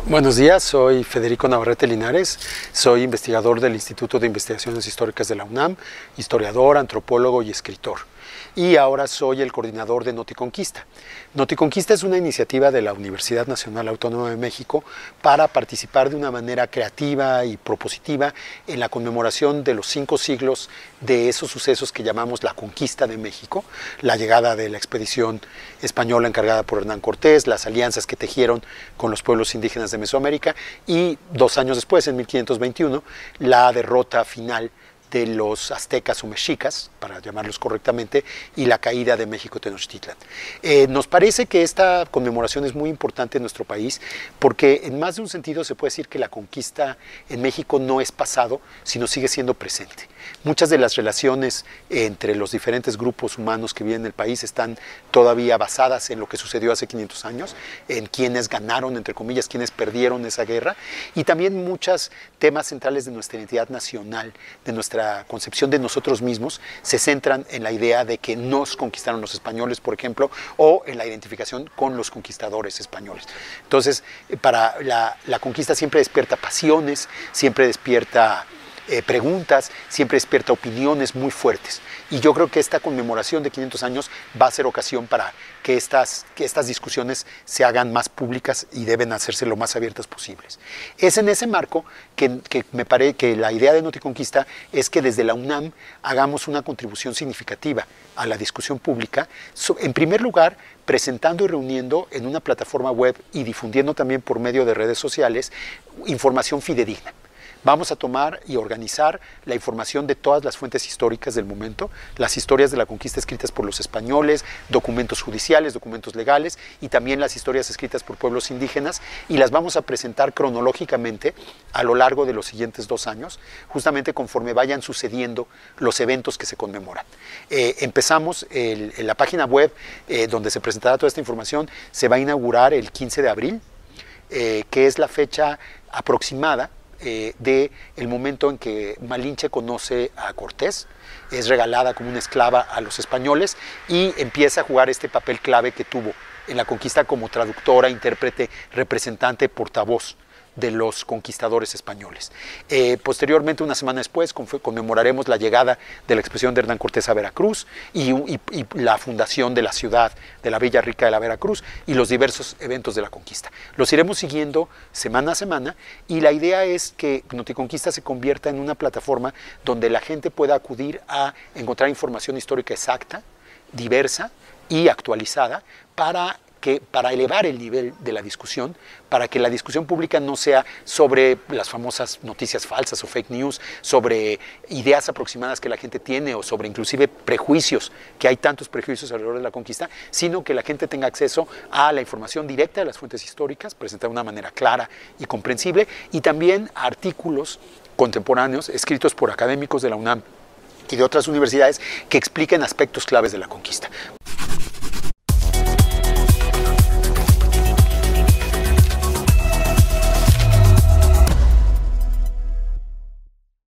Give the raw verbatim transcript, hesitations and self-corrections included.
Buenos días, soy Federico Navarrete Linares, soy investigador del Instituto de Investigaciones Históricas de la UNAM, historiador, antropólogo y escritor. Y ahora soy el coordinador de Noticonquista. Noticonquista es una iniciativa de la Universidad Nacional Autónoma de México para participar de una manera creativa y propositiva en la conmemoración de los cinco siglos de esos sucesos que llamamos la conquista de México, la llegada de la expedición española encargada por Hernán Cortés, las alianzas que tejieron con los pueblos indígenas de Mesoamérica y dos años después, en mil quinientos veintiuno, la derrota final de los aztecas o mexicas, para llamarlos correctamente, y la caída de México Tenochtitlan. Eh, nos parece que esta conmemoración es muy importante en nuestro país porque en más de un sentido se puede decir que la conquista en México no es pasado, sino sigue siendo presente. Muchas de las relaciones entre los diferentes grupos humanos que viven en el país están todavía basadas en lo que sucedió hace quinientos años, en quienes ganaron, entre comillas, quienes perdieron esa guerra, y también muchos temas centrales de nuestra identidad nacional, de nuestra concepción de nosotros mismos, se centran en la idea de que nos conquistaron los españoles, por ejemplo, o en la identificación con los conquistadores españoles. Entonces, para la, la conquista siempre despierta pasiones, siempre despierta Eh, preguntas, siempre despierta opiniones muy fuertes. Y yo creo que esta conmemoración de quinientos años va a ser ocasión para que estas, que estas discusiones se hagan más públicas y deben hacerse lo más abiertas posibles. Es en ese marco que, que me parece que la idea de Noticonquista es que desde la UNAM hagamos una contribución significativa a la discusión pública, en primer lugar, presentando y reuniendo en una plataforma web y difundiendo también por medio de redes sociales información fidedigna. Vamos a tomar y organizar la información de todas las fuentes históricas del momento, las historias de la conquista escritas por los españoles, documentos judiciales, documentos legales y también las historias escritas por pueblos indígenas, y las vamos a presentar cronológicamente a lo largo de los siguientes dos años, justamente conforme vayan sucediendo los eventos que se conmemoran. Eh, empezamos el, en la página web eh, donde se presentará toda esta información, se va a inaugurar el quince de abril, eh, que es la fecha aproximada Eh, de el momento en que Malinche conoce a Cortés, es regalada como una esclava a los españoles y empieza a jugar este papel clave que tuvo en la conquista como traductora, intérprete, representante, portavoz de los conquistadores españoles. Eh, posteriormente, una semana después, conmemoraremos la llegada de la expedición de Hernán Cortés a Veracruz y, y, y la fundación de la ciudad, de la Villa Rica de la Veracruz y los diversos eventos de la conquista. Los iremos siguiendo semana a semana y la idea es que Noticonquista se convierta en una plataforma donde la gente pueda acudir a encontrar información histórica exacta, diversa y actualizada para que para elevar el nivel de la discusión, para que la discusión pública no sea sobre las famosas noticias falsas o fake news, sobre ideas aproximadas que la gente tiene o sobre inclusive prejuicios, que hay tantos prejuicios alrededor de la conquista, sino que la gente tenga acceso a la información directa de las fuentes históricas, presentada de una manera clara y comprensible, y también a artículos contemporáneos escritos por académicos de la UNAM y de otras universidades que expliquen aspectos claves de la conquista.